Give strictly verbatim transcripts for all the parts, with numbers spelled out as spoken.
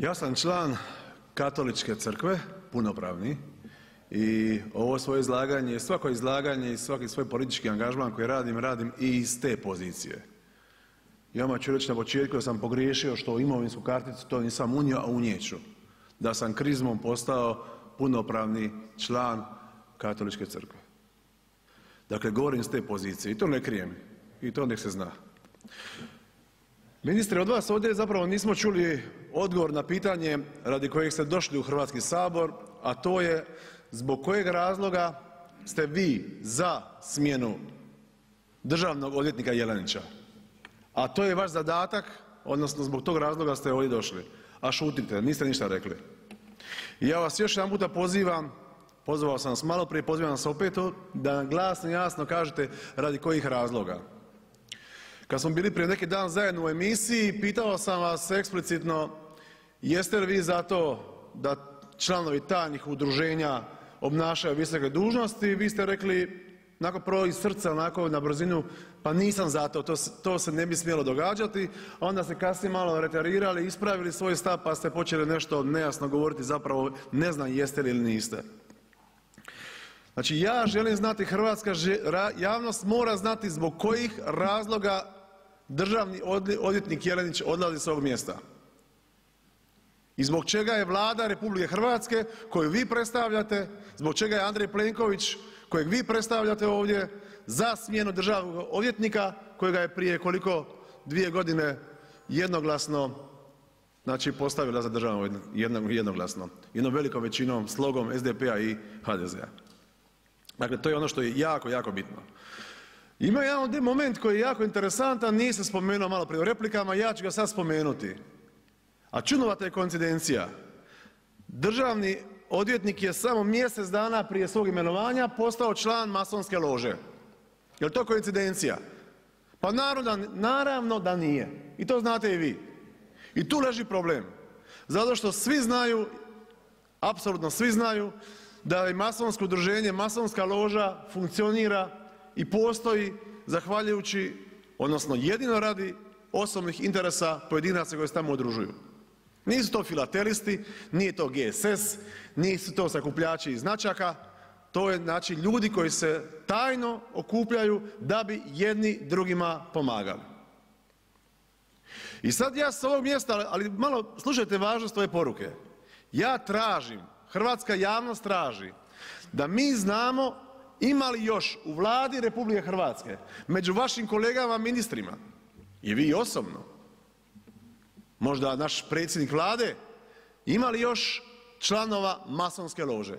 Ja sam član Katoličke crkve, punopravni, i ovo svoje izlaganje, svako izlaganje i svaki svoj politički angažman koji radim, radim i iz te pozicije. I odmah ću reći na početku da sam pogriješio što imovinsku karticu to nisam unio, a unijet ću. Da sam krizmom postao punopravni član Katoličke crkve. Dakle, govorim iz te pozicije i to ne krijem i to nek se zna. Ministre, od vas ovdje zapravo nismo čuli odgovor na pitanje radi kojeg ste došli u Hrvatski sabor, a to je zbog kojeg razloga ste vi za smjenu državnog odvjetnika Jelenića. A to je vaš zadatak, odnosno zbog tog razloga ste ovdje došli, a šutite, niste ništa rekli. I ja vas još jedanputa pozivam, pozvao sam vas maloprije, pozivam vas opet da nam glasno i jasno kažete radi kojih razloga. Kad smo bili prije neki dan zajedno u emisiji, pitao sam vas eksplicitno jeste li vi za to da članovi tajnih udruženja obnašaju visoke dužnosti, vi ste rekli onako prvo iz srca, onako na brzinu, pa nisam za to, to, to se ne bi smjelo događati, a onda ste kasnije malo reterirali, ispravili svoj stav pa ste počeli nešto nejasno govoriti, zapravo ne znam jeste li ili niste. Znači ja želim znati, hrvatska javnost mora znati zbog kojih razloga državni odvjetnik Jelenić odlazi s ovog mjesta. I zbog čega je Vlada RH koju vi predstavljate, zbog čega je Andrej Plenković kojeg vi predstavljate ovdje za smjenu državnog odvjetnika kojega je prije koliko, dvije godine jednoglasno znači postavila za državnog odvjetnika, jednoglasno, jednom velikom većinom, slogom es de pe a i ha de zea. Dakle, to je ono što je jako, jako bitno. Ima jedan ovdje moment koji je jako interesantan, nisam spomenuo malo prije u replikama, ja ću ga sad spomenuti. A čudnovata je koincidencija. Državni odvjetnik je samo mjesec dana prije svog imenovanja postao član masonske lože. Je li to koincidencija? Pa naravno da nije. I to znate i vi. I tu leži problem. Zato što svi znaju, apsolutno svi znaju, da je masonsko udruženje, masonska loža funkcionira i postoji zahvaljujući, odnosno jedino radi osobnih interesa pojedinaca koji se tamo udružuju. Nisu to filatelisti, nije to ge es es, nisu to sakupljači značaka, to je znači ljudi koji se tajno okupljaju da bi jedni drugima pomagali. I sad ja s ovog mjesta, ali malo slušajte važnost ove poruke, ja tražim, hrvatska javnost traži da mi znamo ima li još u Vladi RH među vašim kolegama ministrima i vi osobno, možda naš predsjednik Vlade, ima li još članova masonske lože?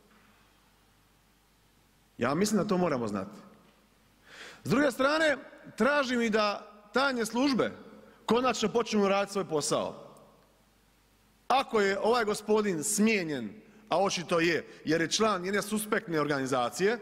Ja mislim da to moramo znati. S druge strane, tražim i da tajne službe konačno počnu raditi svoj posao. Ako je ovaj gospodin smijenjen, a očito je jer je član jedne suspektne organizacije,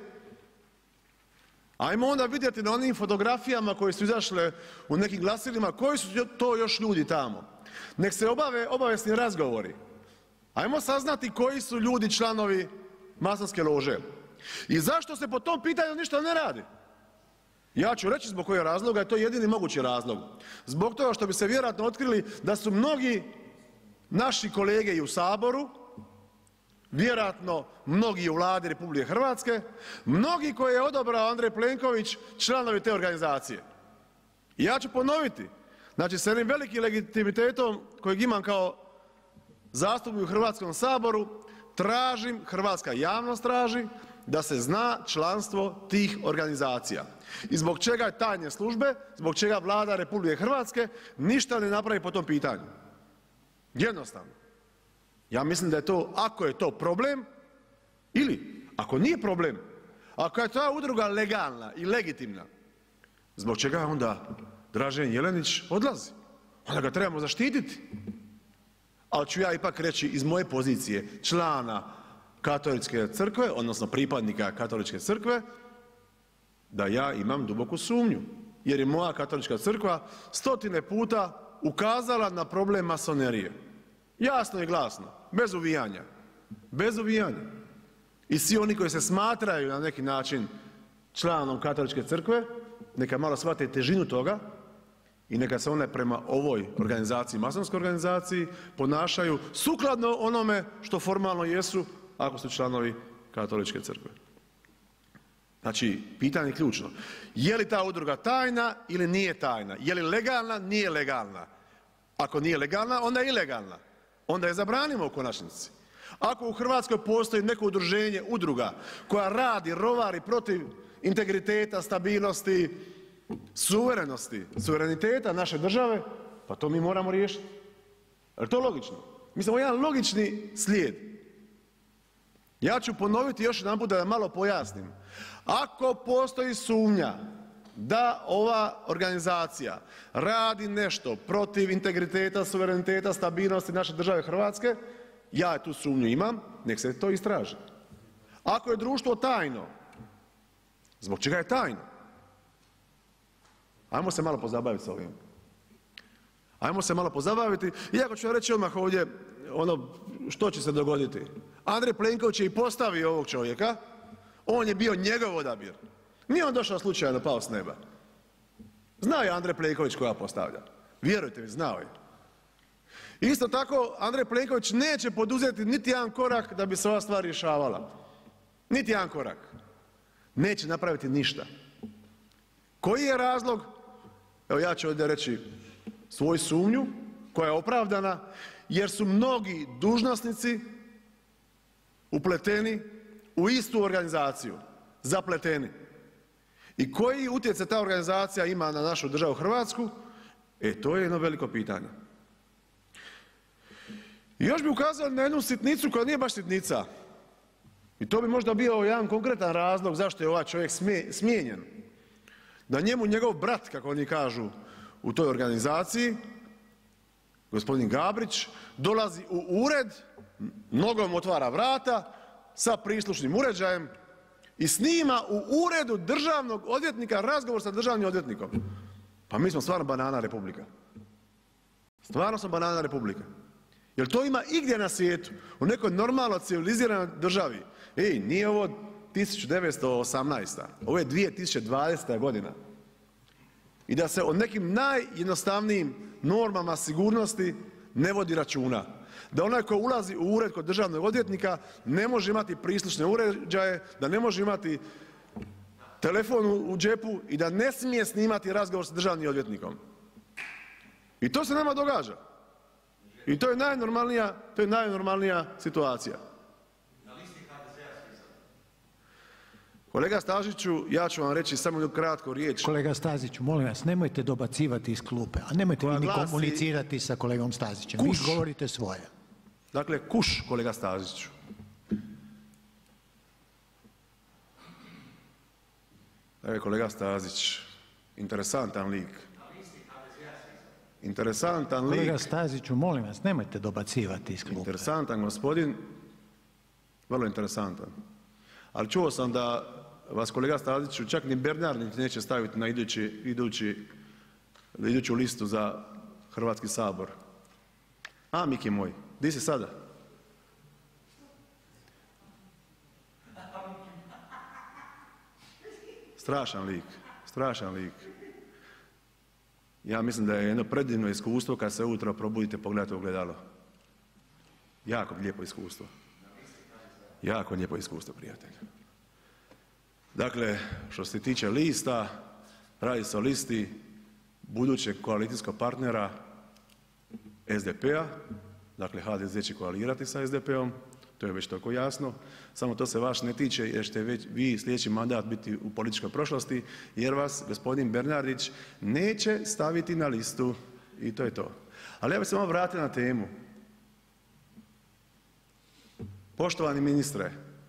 ajmo onda vidjeti na onim fotografijama koje su izašle u nekim glasilima koji su to još ljudi tamo. Nek se obave obavijesni razgovori. Ajmo saznati koji su ljudi članovi masonske lože. I zašto se po tom pitanju ništa ne radi? Ja ću reći zbog kojeg razloga je to jedini mogući razlog. Zbog toga što bi se vjerojatno otkrili da su mnogi naši kolege i u Saboru, vjerojatno mnogi u Vladi RH, mnogi koje je odabrao Andrej Plenković članovi te organizacije. I ja ću ponoviti, znači s jednim velikim legitimitetom kojeg imam kao zastupnik u Hrvatskom saboru, tražim, hrvatska javnost traži da se zna članstvo tih organizacija. I zbog čega tajne službe, zbog čega Vlada RH ništa ne napravi po tom pitanju. Jednostavno. Ja mislim da je to, ako je to problem, ili ako nije problem, ako je ta udruga legalna i legitimna, zbog čega onda Dražen Jelenić odlazi? Onda ga trebamo zaštititi. Ali ću ja ipak reći iz moje pozicije člana Katoličke crkve, odnosno pripadnika Katoličke crkve, da ja imam duboku sumnju. Jer je moja Katolička crkva stotine puta ukazala na problem masonerije. Jasno i glasno, bez uvijanja, bez uvijanja. I svi oni koji se smatraju na neki način članom Katoličke crkve, neka malo shvate težinu toga i neka se one prema ovoj organizaciji, masonskoj organizaciji ponašaju sukladno onome što formalno jesu ako su članovi Katoličke crkve. Znači, pitanje je ključno. Je li ta udruga tajna ili nije tajna? Je li legalna, nije legalna? Ako nije legalna, onda je ilegalna. Onda je zabranimo u konačnici. Ako u Hrvatskoj postoji neko udruženje, udruga koja radi, rovari protiv integriteta, stabilnosti, suverenosti, suvereniteta naše države, pa to mi moramo riješiti. Je li to logično? Mislim, ovo je jedan logični slijed. Ja ću ponoviti još jedanput da malo pojasnim. Ako postoji sumnja da ova organizacija radi nešto protiv integriteta, suvereniteta, stabilnosti naše države Hrvatske, ja tu sumnju imam, nek se to istraži. Ako je društvo tajno, zbog čega je tajno? Ajmo se malo pozabaviti s ovim. Ajmo se malo pozabaviti, iako ću reći odmah ovdje ono što će se dogoditi. Andrej Plenković je i postavio ovog čovjeka, on je bio njegov odabir. Nije on došao slučajno, pao s neba. Znao je Andrej Plenković koga postavlja. Vjerujte mi, znao je. Isto tako, Andrej Plenković neće poduzeti niti jedan korak da bi se ova stvar rješavala. Niti jedan korak. Neće napraviti ništa. Koji je razlog? Evo ja ću ovdje reći svoju sumnju koja je opravdana jer su mnogi dužnosnici upleteni u istu organizaciju, zapleteni. I koji utjecaj ta organizacija ima na našu državu Hrvatsku? E to je jedno veliko pitanje. I još bi ukazao na jednu sitnicu koja nije baš sitnica. I to bi možda bio jedan konkretan razlog zašto je ovaj čovjek smijenjen. Da njemu njegov brat, kako oni kažu u toj organizaciji, gospodin Gabrić, dolazi u ured, nogom otvara vrata sa prislušnim uređajem i snima u uredu državnog odvjetnika razgovor sa državnim odvjetnikom. Pa mi smo stvarno banana republika. Stvarno smo banana republika. Jel to ima igdje na svijetu, u nekoj normalno civiliziranoj državi? Ej, nije ovo tisuću devetsto osamnaesta. Ovo je dvije tisuće dvadeseta godina. I da se o nekim najjednostavnijim normama sigurnosti ne vodi računa. Da onaj ko ulazi u ured kod državnog odvjetnika ne može imati prislušne uređaje, da ne može imati telefon u džepu i da ne smije snimati razgovor sa državnim odvjetnikom. I to se nama događa. I to je najnormalnija, to je najnormalnija situacija. Kolega Staziću, ja ću vam reći samo jednu kratku riječ. Kolega Staziću, molim vas, nemojte dobacivati iz klupe, a nemojte vi ni komunicirati sa kolegom Stazićem. Vi govorite svoje. Dakle, kuš, kolega Staziću. Dakle, kolega Stazić, interesantan lik. Interesantan lik. Kolega Staziću, molim vas, nemojte dobacivati iz klupe. Interesantan gospodin, vrlo interesantan. Ali čuo sam da vas kolega Staziću čak ni Bernardić neće staviti na idući, idući, iduću listu za Hrvatski sabor. A, Miki moj, di si sada? Strašan lik, strašan lik. Ja mislim da je jedno predivno iskustvo kad se ujutro probudite, pogledate u ogledalo. Jako lijepo iskustvo. Jako lijepo iskustvo, prijatelju. Dakle, što se tiče lista, radi se o listi budućeg koalicijskog partnera S D P-a, dakle H D Z će koalirati sa S D P-om, to je već toliko jasno, samo to se vas ne tiče jer ćete već vi sljedeći mandat biti u političkoj prošlosti jer vas gospodin Bernardić neće staviti na listu i to je to. Ali ja bih se malo vratio na temu. Poštovani ministre,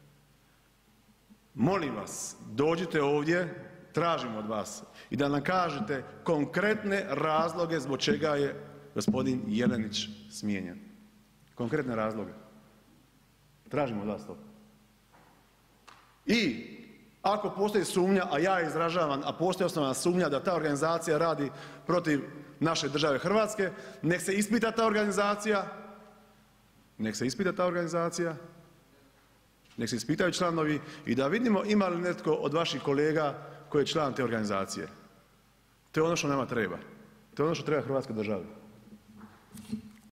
molim vas, dođite ovdje, tražim od vas i da nam kažete konkretne razloge zbog čega je gospodin Jelenić smijenjen. Konkretne razloge. Tražim od vas to. I ako postoji sumnja, a ja izražavam, a postoji osnovana sumnja da ta organizacija radi protiv naše države Hrvatske, nek se ispita ta organizacija, nek se ispita ta organizacija, nek se ispitaju članovi i da vidimo ima li netko od vaših kolega koji je član te organizacije. To je ono što nama treba. To je ono što treba hrvatskoj državi.